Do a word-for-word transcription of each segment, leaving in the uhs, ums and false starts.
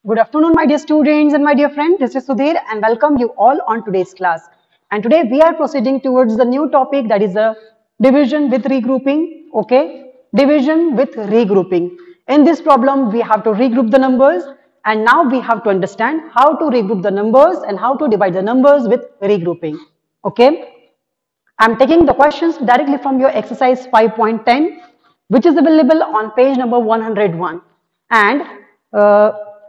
Good afternoon, my dear students and my dear friend. This is Sudhir and welcome you all on today's class. And today we are proceeding towards the new topic, that is a division with regrouping. Okay, division with regrouping. In this problem, we have to regroup the numbers, and now we have to understand how to regroup the numbers and how to divide the numbers with regrouping. Okay, I'm taking the questions directly from your exercise five point ten, which is available on page number one hundred one. And uh,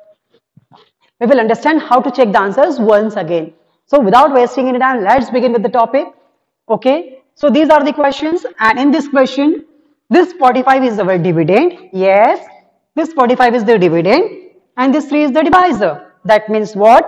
we will understand how to check the answers once again. So without wasting any time, let's begin with the topic. Okay, so these are the questions, and in this question, this forty-five is our dividend. Yes, this forty-five is the dividend, and this three is the divisor. That means what?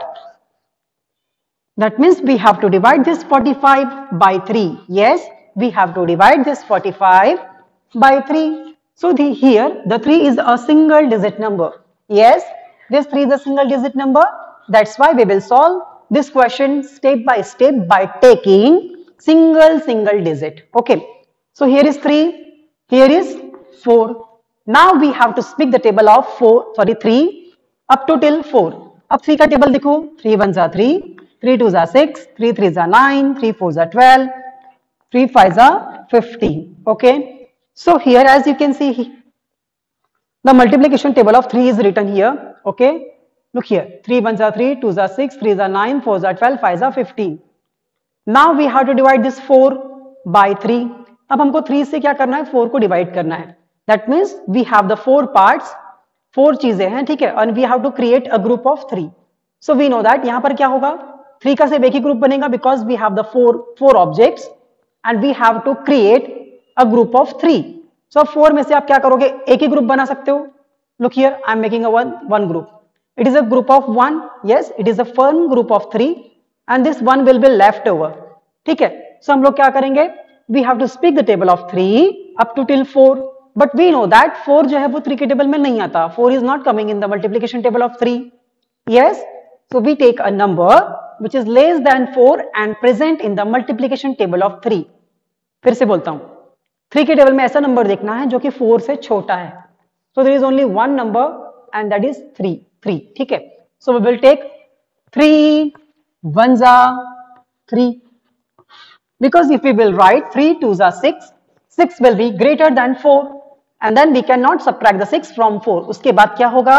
That means we have to divide this forty-five by three. Yes, we have to divide this forty-five by three. So the, here the three is a single digit number. Yes, this three is a single digit number. That's why we will solve this question step by step by taking single single digit. Okay, so here is three, here is four. Now we have to speak the table of four, sorry three up to till four. अब three का table देखो, three ones are three, three twos are six, three threes are nine, three fours are twelve, three fives are fifteen. Okay, so here as you can see, the multiplication table of three is written here. Okay, look here, three ones are three, twos are six, threes are nine, fours are twelve, fives are fifteen. Now we have to divide this four by three. अब हमको three से क्या करना है, four को divide करना है. That means we have the four parts, four चीजें हैं, ठीक है, and we have to create a group of three. So we know that यहाँ पर क्या होगा, three का सिर्फ एक ही ग्रुप बनेगा because we have the four four objects and we have to create a group of three. So four में से आप क्या करोगे, एक ही ग्रुप बना सकते हो. Look here, I am making a one one group. It is a group of one. Yes, it is a fun group of three, and this one will be left over. ठीक है. So हम लोग क्या करेंगे? We have to speak the table of three up to till four. But we know that four जो है वो three के टेबल में नहीं आता. Four is not coming in the multiplication table of three. Yes. So we take a number which is less than four and present in the multiplication table of three. फिर से बोलता हूँ. Three के table में ऐसा number देखना है जो कि four से छोटा है. So there is only one number and that is three. three. ठीक है. So we will take three ones are three. Because if we will write three twos are six, six will be greater than four, and then we cannot subtract the six from four. उसके बाद क्या होगा?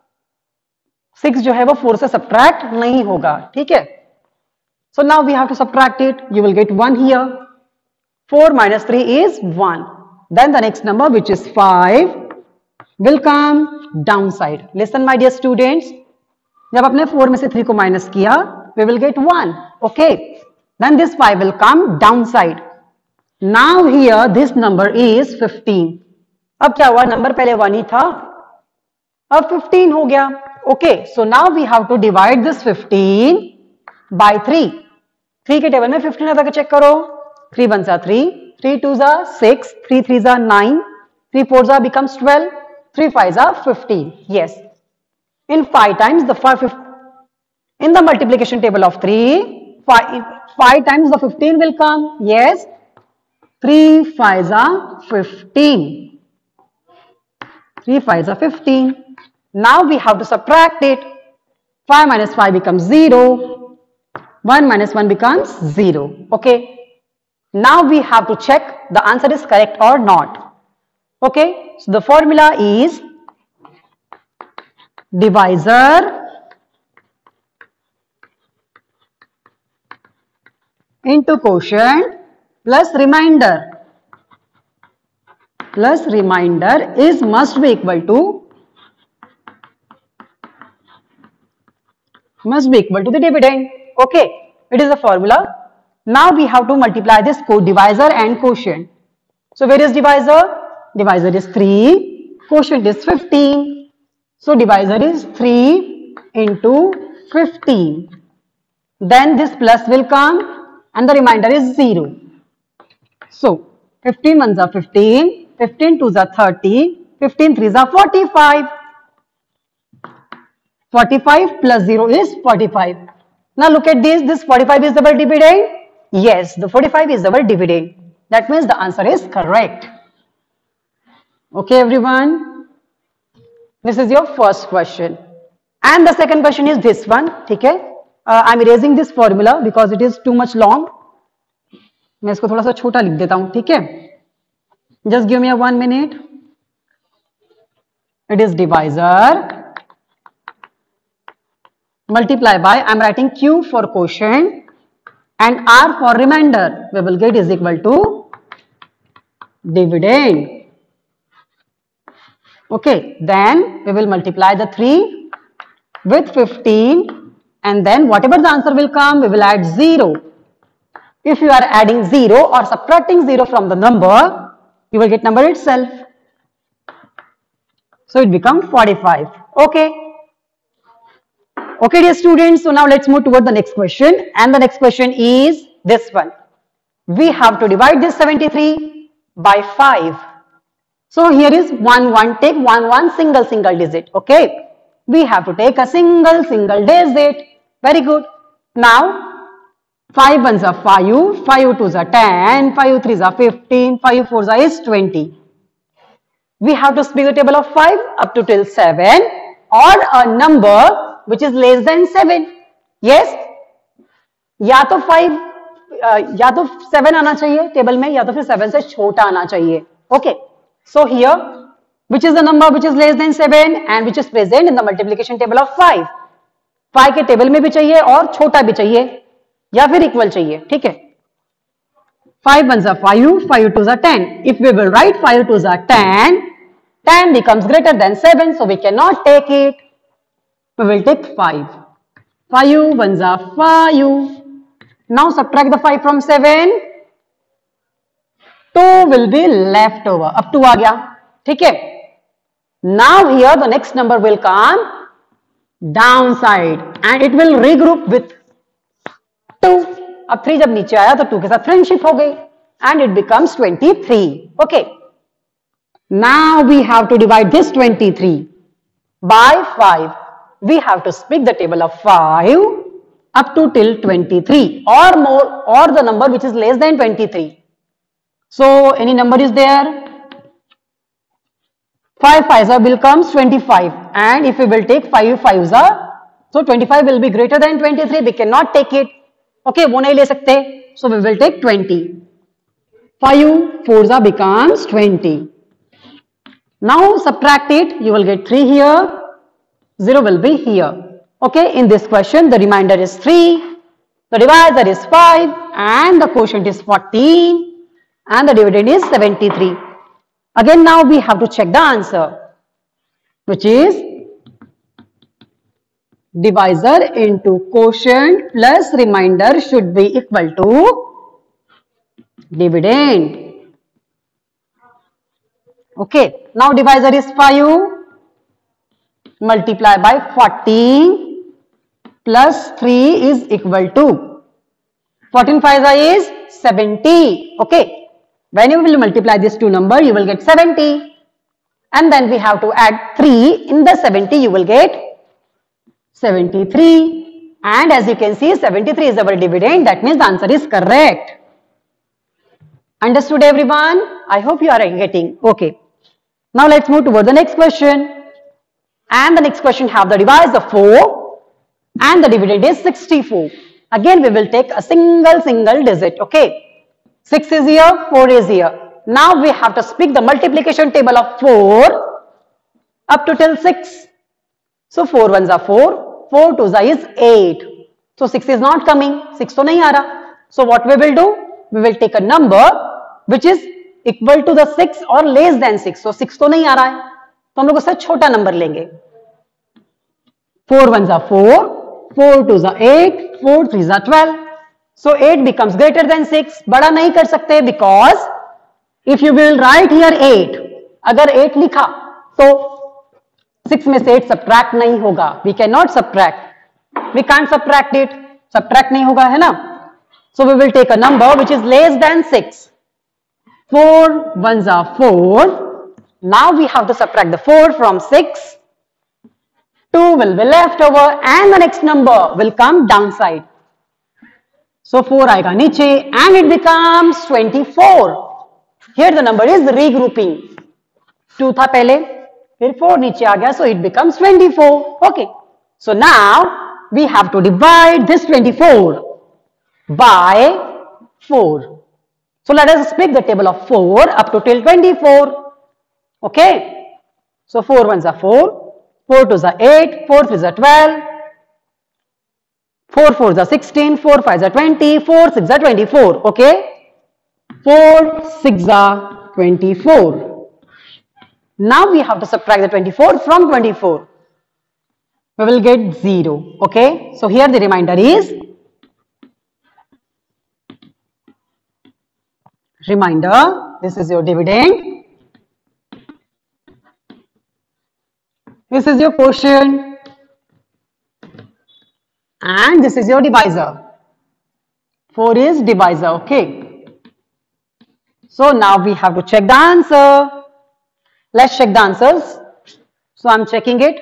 six जो है वो four से subtract नहीं होगा. ठीक है. So now we have to subtract it. You will get one here. four minus three is one. Then the next number, which is five, will come downside. Listen my dear students, जब आपने four में से three को minus किया, we will get one. Okay, then this five will come downside. Now here this number is fifteen. अब क्या हुआ, number पहले one ही था, अब fifteen हो गया. Okay, so now we have to divide this fifteen by three. three के table में fifteen आता है, चेक करो. three ones are three, three twos are six, three threes are nine, three fours are becomes twelve, three fives are fifteen. Yes, in five times the five, in the multiplication table of three, five, five times the fifteen will come. Yes, three fives are fifteen. three fives are fifteen. Now we have to subtract it. five minus five becomes zero. one minus one becomes zero. Okay, now we have to check the answer is correct or not. Okay, so the formula is divisor into quotient plus remainder plus remainder is must be equal to must be equal to the dividend. Okay, it is the formula. Now we have to multiply this divisor and quotient. So where is divisor? Divisor is three, quotient is fifteen. So divisor is three into fifteen. Then this plus will come and the remainder is zero. So fifteen ones are fifteen, fifteen twos are thirty, fifteen threes are forty-five. forty-five plus zero is forty-five. Now look at this, this forty-five is our dividend. Yes, the forty-five is our dividend. That means the answer is correct. Okay everyone, this is your first question. And the second question is this one. ठीक है, uh, I'm erasing this formula because it is too much long. मैं इसको थोड़ा सा छोटा लिख देता हूं. ठीक है, just give me a one minute. It is divisor multiply by, I'm writing Q for quotient and R for remainder. We will get is equal to dividend. Okay, then we will multiply the three with fifteen and then whatever the answer will come, we will add zero. If you are adding zero or subtracting zero from the number, you will get number itself. So it becomes forty-five. Okay. Okay, dear students. So now let's move toward the next question. And the next question is this one. We have to divide this seventy-three by five. So here is one, one. Take one, one single, single digit. Okay. We have to take a single, single digit. Very good. Now, five ones are five, five twos are ten, five threes are fifteen, five fours are is twenty. We have to split the table of five up to till seven or a number which is less than seven. Yes, या तो five या तो seven आना चाहिए table में, या तो फिर seven से छोटा आना चाहिए. Okay, so here which is the number which is less than seven and which is present in the multiplication table of five. five के टेबल में भी चाहिए और छोटा भी चाहिए या फिर इक्वल चाहिए. ठीक है, five ones are five, five twos are ten. If we will write five twos are ten, ten becomes greater than seven, so we cannot take it. We will take five. five ones are five. Now subtract the five from seven. two will be left over. अब two आ गया. ठीक है. Now here the next number will come downside and it will regroup with two. अब three जब नीचे आया तो two के साथ friendship हो गई and it becomes twenty-three. Okay. Now we have to divide this twenty-three by five. We have to split the table of five up to till twenty-three or more, or the number which is less than twenty-three. So any number is there. five fives are becomes twenty-five, and if we will take five fives are, so twenty-five will be greater than twenty-three. We cannot take it. Okay, वो नहीं ले सकते. So we will take twenty. five fours are becomes twenty. Now subtract it. You will get three here. zero will be here. Okay, in this question the remainder is three, the divisor is five and the quotient is fourteen and the dividend is seventy-three. Again now we have to check the answer, which is divisor into quotient plus remainder should be equal to dividend. Okay, now divisor is five. Multiply by fourteen plus three is equal to fourteen fives is seventy. Okay, when you will multiply these two numbers, you will get seventy, and then we have to add three in the seventy. You will get seventy-three, and as you can see, seventy-three is our dividend. That means the answer is correct. Understood, everyone? I hope you are getting. Okay. Now let's move toward the next question. And the next question have the divisor four and the dividend is sixty-four. Again we will take a single single digit. Okay, six is here, four is here. Now we have to split the multiplication table of four up to till six. So four ones are four, four twos are is eight. So six is not coming, six तो नहीं आ रहा. So what we will do? We will take a number which is equal to the six or less than six. So six तो नहीं आ रहा है, तो हम लोग उससे छोटा नंबर लेंगे. four ones are four, four twos are eight, four threes are twelve. So eight becomes greater than six. बड़ा नहीं कर सकते because if you will write here eight, अगर eight लिखा तो six में से eight subtract नहीं होगा. We cannot subtract. We can't subtract it. Subtract नहीं होगा, है ना? So we will take a number which is less than six. four ones are four. Now we have to subtract the four from six. two will be left over and the next number will come downside. So four आएगा नीचे and it becomes twenty-four. Here the number is regrouping. two था पहले, फिर four नीचे आ गया, so it becomes twenty-four. Okay. So now we have to divide this twenty-four by four. So let us split the table of four up to till twenty-four. Okay. So four ones are four, four twos are eight, four threes are twelve, four fours are sixteen, four fives are twenty, four sixes are twenty-four. Okay. four sixes are twenty-four. Now we have to subtract the twenty-four from twenty-four. We will get zero. Okay. So here the remainder is remainder. This is your dividend. This is your quotient. And this is your divisor. four is divisor. Okay. So now we have to check the answer. Let's check the answers. So I'm checking it.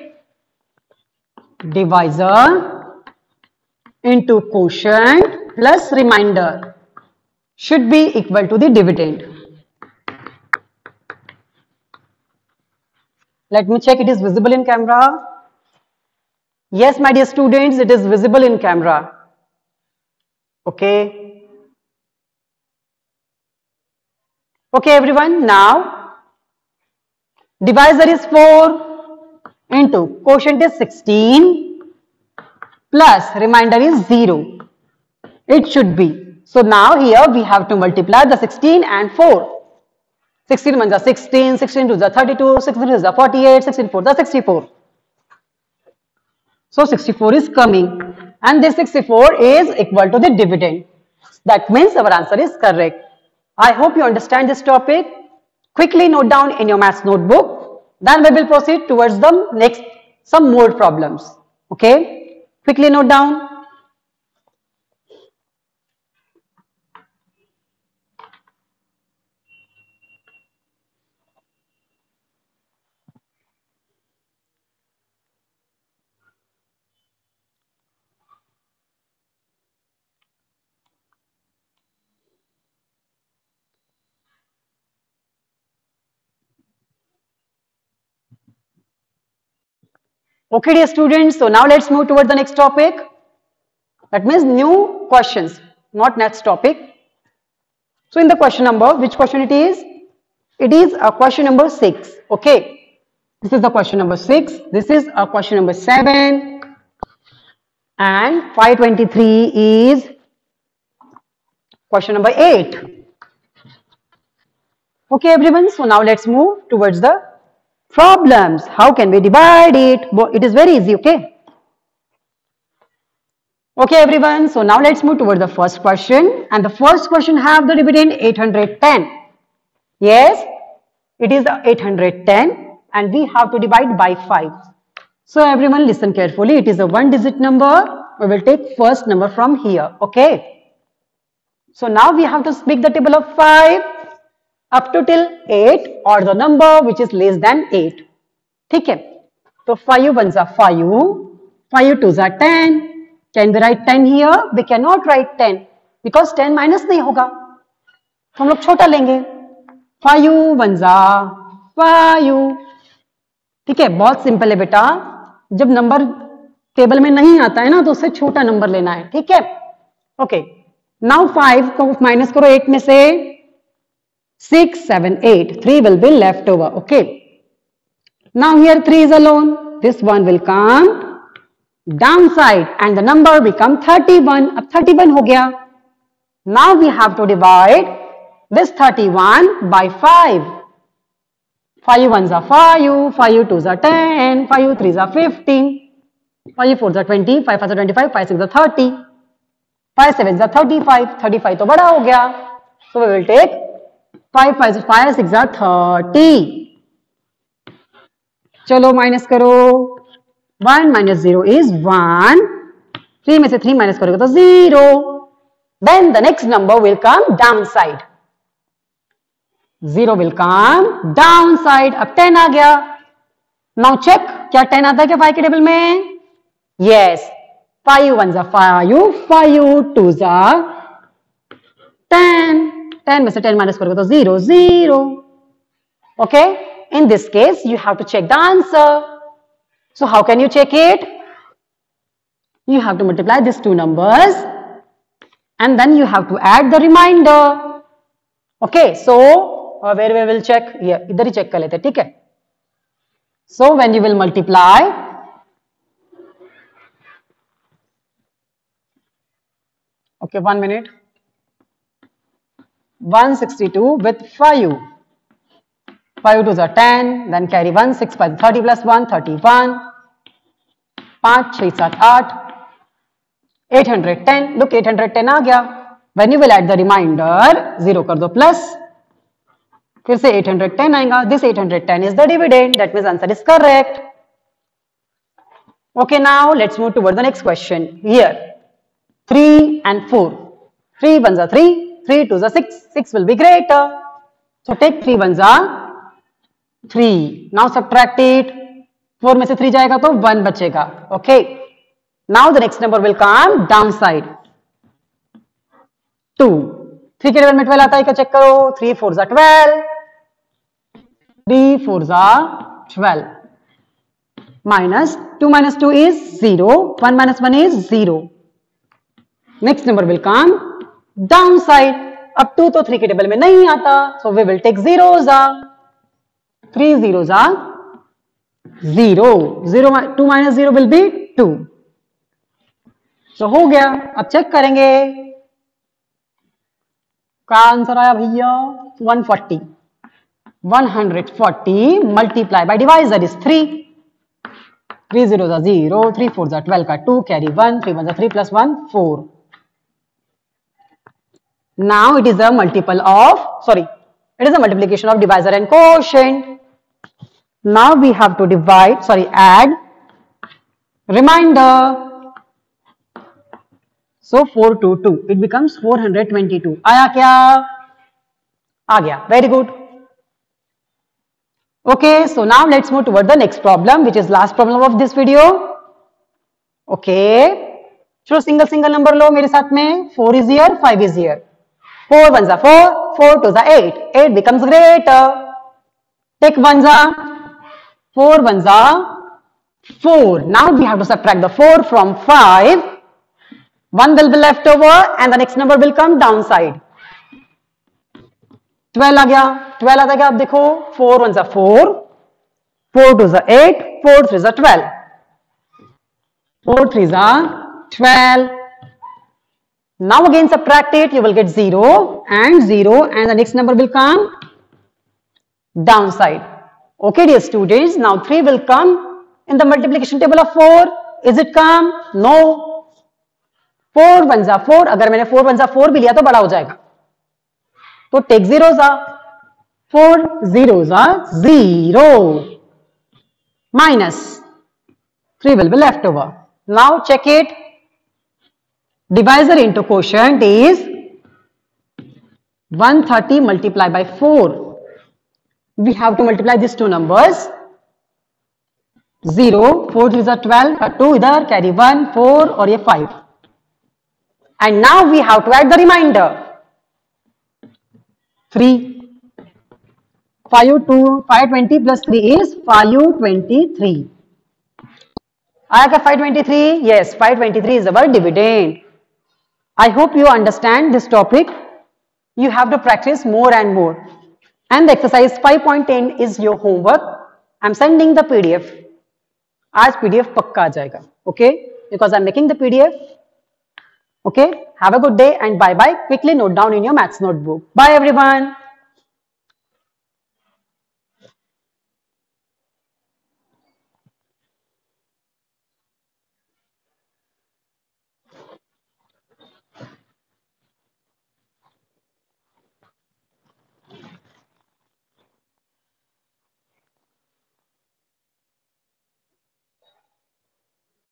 Divisor into quotient plus remainder should be equal to the dividend. Let me check it is visible in camera. Yes, my dear students, it is visible in camera. Okay. Okay, everyone. Now, divisor is four into quotient is sixteen plus remainder is zero. It should be. So now here we have to multiply the sixteen and four. sixteen ones are sixteen, sixteen twos are thirty-two, sixteen threes are forty-eight, sixteen fours are sixty-four. So sixty-four is coming and this sixty-four is equal to the dividend. That means our answer is correct. I hope you understand this topic. Quickly note down in your maths notebook. Then we will proceed towards the next some more problems. Okay. Quickly note down. Okay, dear students, so now let's move towards the next topic. That means new questions, not next topic. So in the question number, which question it is? It is a question number six. Okay, this is the question number six. This is a question number seven. And five twenty-three is question number eight. Okay, everyone, so now let's move towards the problems. How can we divide it? It is very easy, okay? Okay, everyone. So now let's move towards the first question. And the first question have the dividend eight hundred ten. Yes, it is eight hundred ten and we have to divide by five. So everyone listen carefully. It is a one digit number. We will take first number from here, okay? So now we have to speak the table of five up to till eight or the number which is less than eight. Okay. So five ones are five, five twos are ten. Can we write ten here? We cannot write ten because ten minus नहीं होगा. तो हम लोग छोटा लेंगे. five ones are five. ठीक है, बहुत सिंपल है बेटा. जब नंबर टेबल में नहीं आता है ना तो उससे छोटा नंबर लेना है. ठीक है. ओके. नाउ five को माइनस करो eight में से. six, seven, eight. three will be left over. Okay. Now here three is alone. This one will come downside and the number become thirty-one. Ab thirty-one ho gaya. Now we have to divide this thirty-one by five. five ones are five, five twos are ten, five threes are fifteen, five fours are twenty, five fives are twenty-five, five sixes are thirty, five sevens are thirty-five. thirty-five to bada ho gaya. So we will take five five five six are thirty. चलो minus करो. one minus zero is one. three में से three minus करोगे तो zero. Then the next number will come downside. zero will come downside. अब ten आ गया. Now check क्या ten आता है क्या five के टेबल में? Yes. five ones are five, five twos are ten. ten में से ten minus करोगे तो zero, zero. Okay. In this case, you have to check the answer. So how can you check it? You have to multiply these two numbers and then you have to add the remainder. Okay, so uh, where we will check here, इधर ही check कर लेते हैं, ठीक है? So when you will multiply, okay, one minute, one hundred sixty-two with five. five twos are ten, then carry one, six five thirty plus one, thirty-one. five, six, seven, eight. eight hundred ten. Look, eight hundred ten आ गया. When you will add the remainder, zero कर दो plus. फिर से eight hundred ten आएगा. This eight hundred ten is the dividend. That means answer is correct. Okay, now let's move toward the next question. Here, three and four. three ones are three. three twos are six. six will be greater. So take three ones are three. Now subtract it. four में से three जाएगा तो one बचेगा. Okay. Now the next number will come downside. two. three के table में twelve आता है क्या चेक करो. three fours are twelve. three fours are twelve. Minus two minus two is zero. one minus one is zero. Next number will come downside. अब two तो three के table में नहीं आता. So we will take zeros. three zeros are zero. zero two minus zero will be two. So हो गया. अब check करेंगे. क्या आंसर आया भैया? one forty. one hundred forty multiply by divisor is three. three zeros are zero. three fours are twelve का two. Carry one. three ones are three plus one, four. Now it is a multiple of, sorry, it is a multiplication of divisor and quotient. Now we have to divide, sorry, add remainder. So four two two, it becomes four hundred twenty-two. आया क्या? आ गया. Very good. Okay, so now let's move toward the next problem, which is last problem of this video. Okay, चलो single single number लो मेरे साथ में. four is here, five is here. four ones are four, four twos are eight. eight becomes greater. Take ones are four ones are four. Now we have to subtract the four from five. one will be left over and the next number will come downside. twelve आ गया. twelve आता क्या? आप देखो, four ones are four, four twos are eight, four threes are twelve. four threes are twelve. Now again subtract it, you will get zero and zero and the next number will come downside. Okay dear students, now three will come in the multiplication table of four. Is it come? No. four ones are four. अगर मैंने four ones are four भी लिया तो बड़ा हो जाएगा. तो take zeros are four zeros are zero minus three will be left over. Now check it. Divisor into quotient is one hundred thirty multiplied by four. We have to multiply these two numbers. zero, four threes are twelve, two इधर carry one, four और ये five. And now we have to add the remainder. three. five two, five twenty plus three is five twenty-three. आया क्या five twenty-three? Yes, five twenty-three is our dividend. I hope you understand this topic. You have to practice more and more. And the exercise five point ten is your homework. I'm sending the P D F. आज P D F पक्का आ जाएगा. Okay? Because I'm making the P D F. Okay? Have a good day and bye bye. Quickly note down in your maths notebook. Bye everyone.